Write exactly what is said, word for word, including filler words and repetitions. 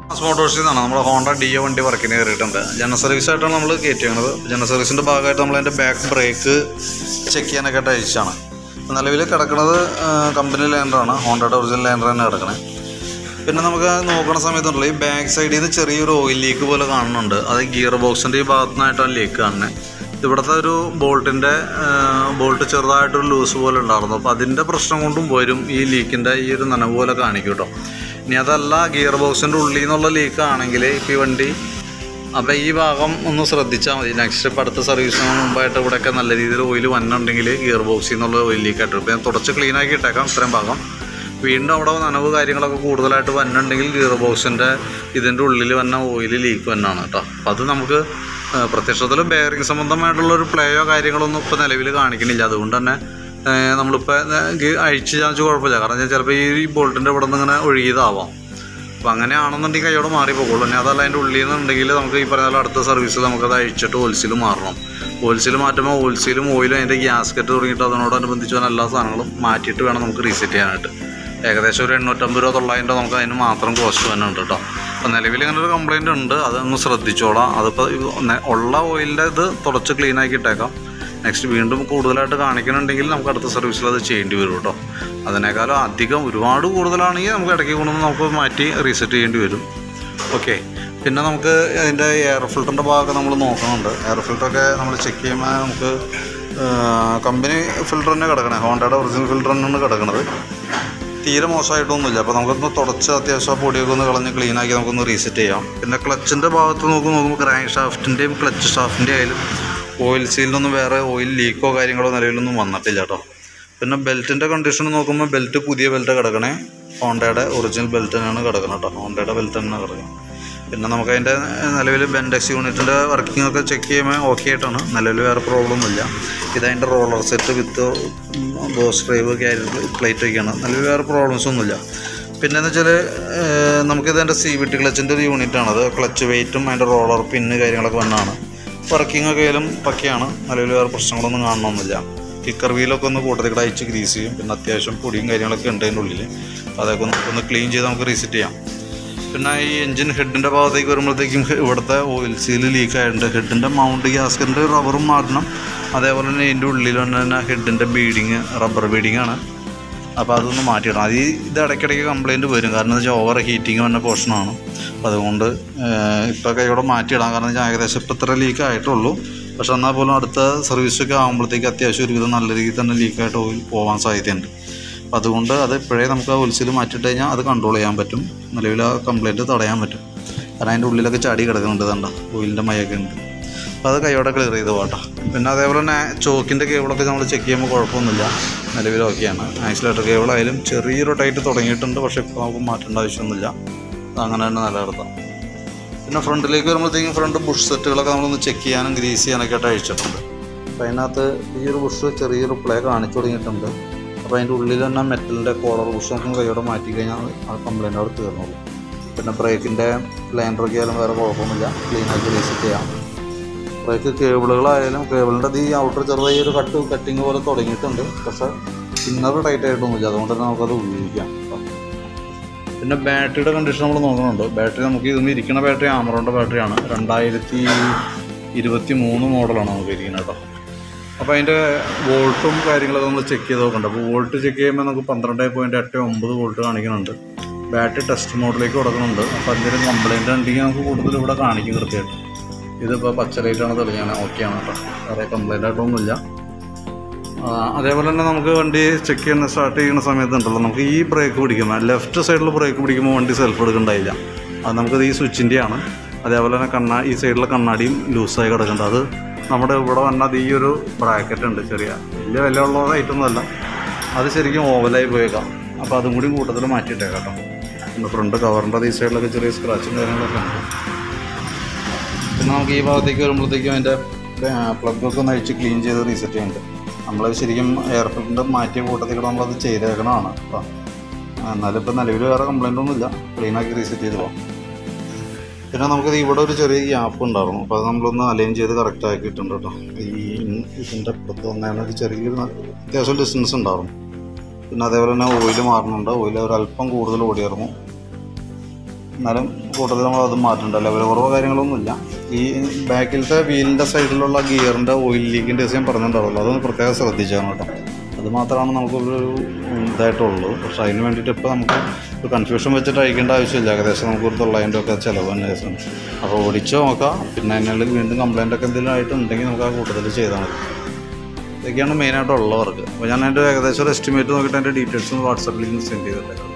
മോട്ടോഴ്സിൽ നിന്നാണ് നമ്മുടെ Honda deo വണ്ടി വർക്കിന് കയറിയിട്ടുണ്ട്. ജനറൽ സർവീസായിട്ടാണ് നമ്മൾ കയറ്റിയത്. ജനറൽ സർവീസിൻ്റെ ഭാഗമായിട്ട് നമ്മൾ അതിൻ്റെ ബാക്ക് ബ്രേക്ക് ചെക്ക് ചെയ്യാനൊക്കെ ആയിട്ട് അഴിച്ചാണ്. നിലവിൽ കിടക്കുന്നത് കമ്പനി ലാൻഡറാണ്, ഹോണ്ടയുടെ ഒറിജിനൽ ലാൻഡർ തന്നെ കിടക്കണേ. പിന്നെ നമുക്ക് നോക്കുന്ന സമയത്തുണ്ടല്ലോ ഈ ബാക്ക് സൈഡിൽ നിന്ന് ചെറിയൊരു ഓയിൽ ലീക്ക് പോലെ കാണുന്നുണ്ട്. അത് ഗിയർ ബോക്സിൻ്റെ ഈ ഭാഗത്തു നിന്നായിട്ടാണ് ലീക്ക് കാണുന്നത്. ഇവിടുത്തെ ഒരു ബോൾട്ടിൻ്റെ ബോൾട്ട് ചെറുതായിട്ടൊരു ലൂസ് പോലെ ഉണ്ടായിരുന്നു. അപ്പോൾ അതിൻ്റെ പ്രശ്നം കൊണ്ടും വരും ഈ ലീക്കിൻ്റെ ഈ ഒരു നനവ് പോലെ കാണിക്കും കേട്ടോ. ഇനി അതല്ല ഗിയർ ബോക്സിൻ്റെ ഉള്ളിൽ നിന്നുള്ള ലീക്ക് ആണെങ്കിൽ ഇപ്പോൾ ഈ വണ്ടി അപ്പോൾ ഈ ഭാഗം ഒന്ന് ശ്രദ്ധിച്ചാൽ മതി. നെക്സ്റ്റ് ഇപ്പോൾ അടുത്ത സർവീസിന് മുമ്പായിട്ട് ഇവിടെയൊക്കെ നല്ല രീതിയിൽ ഓയിൽ വന്നിട്ടുണ്ടെങ്കിൽ ഗിയർ ബോക്സിൽ നിന്നുള്ള ഓയിൽ ലീക്കായിട്ട് ഇപ്പോൾ ഞാൻ തുടച്ച് ക്ലീനാക്കി ഇട്ടേക്കാം ഇത്രയും ഭാഗം. വീണ്ടും അവിടെ നനവ് കാര്യങ്ങളൊക്കെ കൂടുതലായിട്ട് വന്നിട്ടുണ്ടെങ്കിൽ ഗിയർ ബോക്സിൻ്റെ ഇതിൻ്റെ ഉള്ളിൽ വന്ന ഓയിൽ ലീക്ക് വന്നാണ് കേട്ടോ. അപ്പോൾ അത് നമുക്ക് പ്രത്യക്ഷത്തിൽ ബെയറിംഗ് സംബന്ധമായിട്ടുള്ളൊരു പ്ലേയോ കാര്യങ്ങളൊന്നും ഇപ്പോൾ നിലവിൽ കാണിക്കണില്ല. അതുകൊണ്ട് തന്നെ നമ്മളിപ്പോൾ അഴിച്ച് ചാഞ്ച് കുഴപ്പമില്ല. കാരണം ചിലപ്പോൾ ഈ ബോൾട്ടിൻ്റെ ഇവിടെ നിന്ന് ഇങ്ങനെ ഒഴുകിയതാവാം. അപ്പോൾ അങ്ങനെയാണെന്നുണ്ടെങ്കിൽ കൈയോടെ മാറിപ്പോകുള്ളൂ. ഇനി അതല്ല അതിൻ്റെ ഉള്ളിൽ നിന്നുണ്ടെങ്കിൽ നമുക്ക് ഈ പറഞ്ഞ അടുത്ത സർവീസിൽ നമുക്കത് അഴിച്ചിട്ട് ഓയിൽസീൽ മാറണം. ഓയിൽസീൽ മാറ്റുമ്പോൾ ഓയിൽസീലും ഓയിലും അതിൻ്റെ ഗ്യാസ്കറ്റ് തുടങ്ങിയിട്ട് അതിനോടനുബന്ധിച്ച് വന്ന എല്ലാ സാധനങ്ങളും മാറ്റിയിട്ട് വേണം നമുക്ക് റീസെറ്റ് ചെയ്യാനായിട്ട്. ഏകദേശം ഒരു എണ്ണൂറ്റമ്പത് രൂപ തൊള്ളായിരം രൂപ നമുക്ക് അതിന് മാത്രം കോസ്റ്റ് വന്നിട്ടുണ്ട് കേട്ടോ. അപ്പോൾ നിലവിൽ ഇങ്ങനെ ഒരു കംപ്ലയിൻ്റ് ഉണ്ട്, അതൊന്ന് ശ്രദ്ധിച്ചോളാം. അതിപ്പോൾ ഉള്ള ഓയിലിൻ്റെ ഇത് തുടച്ച് ക്ലീനാക്കി ഇട്ടേക്കാം. നെക്സ്റ്റ് വീണ്ടും കൂടുതലായിട്ട് കാണിക്കണമെങ്കിൽ നമുക്ക് അടുത്ത സർവീസിൽ അത് ചെയ്യേണ്ടി വരും കേട്ടോ. അതിനേക്കാളും അധികം ഒരുപാട് കൂടുതലാണെങ്കിൽ നമുക്ക് ഇടയ്ക്ക് കൊണ്ടുവന്ന് നമുക്ക് മാറ്റി റീസെറ്റ് ചെയ്യേണ്ടി വരും. ഓക്കെ. പിന്നെ നമുക്ക് അതിൻ്റെ എയർ ഫിൽറ്ററിൻ്റെ ഭാഗമൊക്കെ നമ്മൾ നോക്കുന്നുണ്ട്. എയർ ഫിൽറ്ററൊക്കെ നമ്മൾ ചെക്ക് ചെയ്യുമ്പോൾ നമുക്ക് കമ്പനി ഫിൽറ്റർ തന്നെ കിടക്കണേ, ഹോണ്ടയുടെ ഒറിജിനൽ ഫിൽറ്റർ തന്നെയാണ് കിടക്കുന്നത്. തീരെ മോശമായിട്ടൊന്നുമില്ല. അപ്പോൾ നമുക്കൊന്ന് തുടച്ച് അത്യാവശ്യം പൊടിയൊക്കെ ഒന്ന് കളഞ്ഞ് ക്ലീനാക്കി നമുക്കൊന്ന് റീസെറ്റ് ചെയ്യാം. പിന്നെ ക്ലച്ചിൻ്റെ ഭാഗത്ത് നോക്കി നോക്കുമ്പോൾ ക്രാങ്ക് ഷാഫ്റ്റിൻ്റെയും ക്ലച്ച് ഷാഫ്റ്റിൻ്റെ ആയാലും ഓയിൽ സീലിനൊന്നും വേറെ ഓയിൽ ലീക്കോ കാര്യങ്ങളോ നിലവിലൊന്നും വന്നിട്ടില്ല കേട്ടോ. പിന്നെ ബെൽറ്റിൻ്റെ കണ്ടീഷൻ നോക്കുമ്പോൾ ബെൽറ്റ് പുതിയ ബെൽറ്റ് കിടക്കണേ, ഹോണ്ടയുടെ ഒറിജിനൽ ബെൽറ്റ് തന്നെയാണ് കിടക്കുന്നത് കേട്ടോ. ഹോണ്ടയുടെ ബെൽറ്റ് തന്നെയാണ് കിടക്കുന്നത്. പിന്നെ നമുക്കതിൻ്റെ നിലവിൽ ബെൻഡെക്സ് യൂണിറ്റിൻ്റെ വർക്കിംഗ് ഒക്കെ ചെക്ക് ചെയ്യുമ്പോൾ ഓക്കെ ആയിട്ടാണ്. നിലവിൽ വേറെ പ്രോബ്ലം ഒന്നുമില്ല. ഇതതിൻ്റെ roller set with boss drive carry plate ഒക്കെയാണ്. നിലവിൽ വേറെ പ്രോബ്ലംസ് ഒന്നുമില്ല. പിന്നെയെന്ന് വെച്ചാൽ നമുക്കിതെൻ്റെ സി വി ടി ക്ലച്ചിൻ്റെ ഒരു യൂണിറ്റാണത്. ക്ലച്ച് വെയിറ്റും അതിൻ്റെ റോളർ പിന്ന് കാര്യങ്ങളൊക്കെ വന്നാണ്. വർക്കിംഗ് ഒക്കെ ആയാലും പക്കയാണ്. നിലവിൽ വേറെ പ്രശ്നങ്ങളൊന്നും കാണണമെന്നില്ല. കിക്കർ വീലൊക്കെ ഒന്ന് കൂട്ടത്തിൽ കൂടെ അയച്ച് ഗ്രീസ് ചെയ്യും. പിന്നെ അത്യാവശ്യം പൊടിയും കാര്യങ്ങളൊക്കെ ഉണ്ട് അതിൻ്റെ ഉള്ളിൽ. അതൊക്കെ നമുക്കൊന്ന് ക്ലീൻ ചെയ്ത് നമുക്ക് റീസെറ്റ് ചെയ്യാം. പിന്നെ ഈ എൻജിൻ ഹെഡിൻ്റെ ഭാഗത്തേക്ക് വരുമ്പോഴത്തേക്കും ഇവിടുത്തെ ഓയിൽ സീൽ ലീക്ക് ആയിട്ടുണ്ട്. ഹെഡിൻ്റെ മൗണ്ട് ഗ്യാസ്കറ്റിൻ്റെ റബ്ബറും മാറ്റണം. അതേപോലെ തന്നെ ഇതിൻ്റെ ഉള്ളിൽ തന്നെ ഹെഡിൻ്റെ ബീഡിങ് റബ്ബർ ബീഡിങ്ങാണ്. അപ്പോൾ അതൊന്ന് മാറ്റിയിടണം. അത് ഇത് ഇടയ്ക്കിടയ്ക്ക് കംപ്ലയിൻറ്റ് വരും. കാരണം എന്താ വെച്ചാൽ ഓവർ ഹീറ്റിങ് വന്ന പോർഷനാണ്. അപ്പോൾ അതുകൊണ്ട് ഇപ്പോൾ കൈയോടെ മാറ്റിയിടാം. കാരണം വെച്ചാൽ ഏകദേശം ഇപ്പോൾ ഇത്ര ലീക്ക് ആയിട്ടുള്ളൂ. പക്ഷെ എന്നാൽ പോലും അടുത്ത സർവീസൊക്കെ ആകുമ്പോഴത്തേക്ക് അത്യാവശ്യം ഒരുവിധം നല്ല രീതിയിൽ തന്നെ ലീക്കായിട്ട് ഓയിൽ പോകാൻ സാധ്യതയുണ്ട്. അപ്പോൾ അതുകൊണ്ട് അത് ഇപ്പോഴേ നമുക്ക് ആ ഓയിൽസിൽ മാറ്റിയിട്ട് കഴിഞ്ഞാൽ അത് കൺട്രോൾ ചെയ്യാൻ പറ്റും. നിലവിൽ ആ കംപ്ലയിൻറ്റ് തടയാൻ പറ്റും. കാരണം അതിൻ്റെ ഉള്ളിലൊക്കെ ചാടി കിടക്കുന്നുണ്ട്. കണ്ട ഓയിലിൻ്റെ മയൊക്കെ ഉണ്ട്. അപ്പോൾ അത് കൈയോടെ ക്ലിയർ ചെയ്ത് പോകട്ടോ. പിന്നെ അതേപോലെ തന്നെ ചോക്കിൻ്റെ കേബിളൊക്കെ നമ്മൾ ചെക്ക് ചെയ്യുമ്പോൾ കുഴപ്പമൊന്നുമില്ല. നിലവിൽ ഓക്കെയാണ്. ആക്സിലേറ്റർ കേബിളായാലും ചെറിയൊരു ടൈറ്റ് തുടങ്ങിയിട്ടുണ്ട്. പക്ഷേ ഇപ്പോൾ നമുക്ക് മാറ്റേണ്ട ആവശ്യമൊന്നുമില്ല. അങ്ങനെ തന്നെ നിലനിർത്താം. പിന്നെ ഫ്രണ്ടിലേക്ക് വരുമ്പോഴത്തേക്കും ഫ്രണ്ട് ബുഷ് സെറ്റുകളൊക്കെ നമ്മളൊന്ന് ചെക്ക് ചെയ്യാനും ഗ്രീസ് ചെയ്യാനൊക്കെ ആയിട്ട് അഴിച്ചിട്ടുണ്ട്. അപ്പോൾ അതിനകത്ത് ഈ ഒരു ബുഷ് ചെറിയൊരു പ്ലേ കാണിച്ചു തുടങ്ങിയിട്ടുണ്ട്. അപ്പോൾ അതിൻ്റെ ഉള്ളിൽ തന്നെ മെറ്റലിൻ്റെ കോളർ ബുഷ് നമുക്ക് കൈയോടെ മാറ്റി കഴിഞ്ഞാൽ ആ കംപ്ലയിൻ്റ് അവിടെ തീർന്നുള്ളൂ. പിന്നെ ബ്രേക്കിൻ്റെ ലൈനറൊക്കെ ആയാലും വേറെ കുഴപ്പമൊന്നുമില്ല. ക്ലീനാക്കി റീസെറ്റ് ചെയ്യാം. ബ്രേക്ക് കേബിളുകളായാലും കേബിളിൻ്റെ ഈ ഔട്ടർ ചെറുതായി ഒരു കട്ട് കട്ടിങ് പോലെ തുടങ്ങിയിട്ടുണ്ട്. പക്ഷേ ഇന്നർ ടൈറ്റ് ആയിട്ടൊന്നുമില്ല. അതുകൊണ്ട് തന്നെ നമുക്കത് ഉപയോഗിക്കാം. പിന്നെ ബാറ്ററിയുടെ കണ്ടീഷൻ നമ്മൾ നോക്കുന്നുണ്ട്. ബാറ്ററി നമുക്ക് ഇതൊന്നും ഇരിക്കുന്ന ബാറ്ററി ആമറോണിൻ്റെ ബാറ്ററിയാണ്. രണ്ടായിരത്തി ഇരുപത്തി മൂന്ന് മോഡലാണ് നമുക്ക് ഇരിക്കുന്നത് കേട്ടോ. അപ്പോൾ അതിൻ്റെ വോൾട്ടും കാര്യങ്ങളൊക്കെ നമ്മൾ ചെക്ക് ചെയ്ത് നോക്കുന്നുണ്ട്. അപ്പോൾ വോൾട്ട് ചെക്ക് ചെയ്യുമ്പോൾ നമുക്ക് പന്ത്രണ്ട് പോയിൻറ്റ് എട്ട് ഒമ്പത് വോൾട്ട് കാണിക്കുന്നുണ്ട്. ബാറ്ററി ടെസ്റ്റ് മോഡിലേക്ക് കൊടുക്കുന്നുണ്ട്. അപ്പോൾ എന്തെങ്കിലും കംപ്ലയിൻ്റ് ഉണ്ടെങ്കിൽ നമുക്ക് കൂടുതൽ ഇവിടെ കാണിക്കും കൃത്യമായിട്ട്. ഇതിപ്പോൾ പച്ച ലൈറ്റാണ് തെളിഞ്ഞാണ് ഓക്കെയാണ് കേട്ടോ. വേറെ കംപ്ലയിൻ്റ് ആയിട്ടൊന്നുമില്ല. അതേപോലെ തന്നെ നമുക്ക് വണ്ടി ചെക്ക് ചെയ്യുന്ന സ്റ്റാർട്ട് ചെയ്യുന്ന സമയത്തുണ്ടല്ലോ നമുക്ക് ഈ ബ്രേക്ക് പിടിക്കുമ്പോൾ ലെഫ്റ്റ് സൈഡിൽ ബ്രേക്ക് പിടിക്കുമ്പോൾ വണ്ടി സെൽഫ് എടുക്കണ്ടായില്ല. അത് നമുക്കത് ഈ സ്വിച്ചിൻ്റെയാണ്. അതേപോലെ തന്നെ കണ്ണാ ഈ സൈഡിലെ കണ്ണാടിയും ലൂസായി കിടക്കുന്നുണ്ട്. അത് നമ്മുടെ ഇവിടെ വന്നാൽ ഈ ഒരു ബ്രാക്കറ്റ് ഉണ്ട് ചെറിയ വലിയ വില ഉള്ള ഐറ്റമൊന്നുമല്ല. അത് ശരിക്കും ഓവലായി പോയേക്കാം. അപ്പോൾ അതും കൂടി കൂട്ടത്തിൽ മാറ്റിയിട്ടേക്കാം കേട്ടോ. പിന്നെ ഫ്രണ്ട് കവറിൻ്റെ ഈ സൈഡിലൊക്കെ ചെറിയ സ്ക്രാച്ചും കാര്യങ്ങളൊക്കെ ഉണ്ട്. പിന്നെ നമുക്ക് ഈ ഭാഗത്തേക്ക് വരുമ്പോഴത്തേക്കും അതിൻ്റെ പ്ലഗൊക്കെ ഒന്ന് അഴിച്ച് ക്ലീൻ ചെയ്ത് റീസെറ്റ് ചെയ്യുന്നുണ്ട്. നമ്മൾ ശരിക്കും എയർ ഫിൽറ്ററിൻ്റെ മാറ്റിയ കൂട്ടത്തിൽ കൂടെ നമ്മളത് ചെയ്തേക്കണതാണ് കേട്ടോ. എന്നാലും ഇപ്പോൾ നിലവിൽ വേറെ കംപ്ലയിൻ്റ് ഒന്നുമില്ല. ക്ലീനാക്കി റീസെറ്റ് ചെയ്ത് പോകാം. പിന്നെ നമുക്കത് ഇവിടെ ഒരു ചെറിയ ഗ്യാപ്പ് ഉണ്ടായിരുന്നു. അപ്പോൾ അത് നമ്മളൊന്ന് അലൈൻ ചെയ്ത് കറക്റ്റ് ആക്കിയിട്ടുണ്ട് കേട്ടോ. ഈ ഇതിൻ്റെ അപ്പുറത്ത് വന്നതാണ് ഒരു ചെറിയൊരു അത്യാവശ്യം ഡിസ്റ്റൻസ് ഉണ്ടായിരുന്നു. പിന്നെ അതേപോലെ തന്നെ ഓയിൽ മാറുന്നുണ്ട്. ഓയിൽ ഒരല്പം കൂടുതൽ ഓടിയായിരുന്നു. എന്നാലും കൂട്ടത്തിൽ നമ്മൾ അത് മാറ്റേണ്ട ലെവൽ കുറവോ കാര്യങ്ങളൊന്നുമില്ല. ഈ ബാക്കിലത്തെ വീലിൻ്റെ സൈഡിലുള്ള ഗിയറിൻ്റെ ഓയിൽ ലീക്കിൻ്റെ ദിവസം ഞാൻ പറഞ്ഞിട്ടുണ്ടാവുള്ളൂ, അതൊന്ന് പ്രത്യേകം ശ്രദ്ധിച്ചാണ് കേട്ടോ. അത് മാത്രമാണ് നമുക്കൊരു ഇതായിട്ടുള്ളൂ. പക്ഷേ അതിന് വേണ്ടിയിട്ട് ഇപ്പോൾ നമുക്ക് ഒരു കൺഫ്യൂഷൻ വെച്ചിട്ട് അയക്കേണ്ട ആവശ്യമില്ല. ഏകദേശം നമുക്കൊരു തൊള്ളായിരം രൂപ ഒക്കെ ചിലവ് തന്നെ ദിവസം. അപ്പോൾ ഓടിച്ച് നോക്കാം. പിന്നെ അതിനുള്ളിൽ വീണ്ടും കംപ്ലയിൻ്റ് ഒക്കെ എന്തെങ്കിലും ആയിട്ടുണ്ടെങ്കിൽ നമുക്ക് ആ കൂട്ടത്തിൽ ചെയ്താൽ മതി. ഇതൊക്കെയാണ് മെയിനായിട്ടുള്ള വർക്ക്. അപ്പോൾ ഞാൻ അതിൻ്റെ ഏകദേശം ഒരു എസ്റ്റിമേറ്റ് നോക്കിയിട്ട് അതിൻ്റെ ഡീറ്റെയിൽസ് വാട്സാപ്പിലേക്ക് സെൻഡ് ചെയ്തിട്ടുണ്ടായിരുന്നു.